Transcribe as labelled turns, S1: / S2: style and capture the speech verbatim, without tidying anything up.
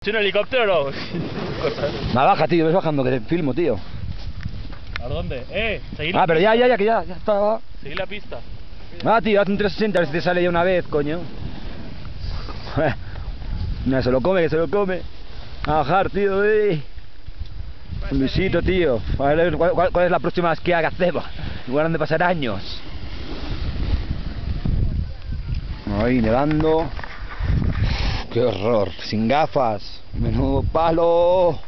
S1: ¿Es un helicóptero o no?
S2: Me baja, tío, ves bajando que te filmo, tío.
S1: ¿A dónde? Eh, seguir.
S2: Ah, pero ya, ya, ya, que ya, ya está, va.
S1: Seguir la pista.
S2: Va, tío, haz un trescientos sesenta a ver si te sale ya una vez, coño. Mira, se lo come, que se lo come. A bajar, tío, eh. Un besito, tío. A ver cuál, cuál, cuál es la próxima esquiada que hacemos. Igual han de pasar años. Ahí, nevando. Qué horror, sin gafas. Menudo palo.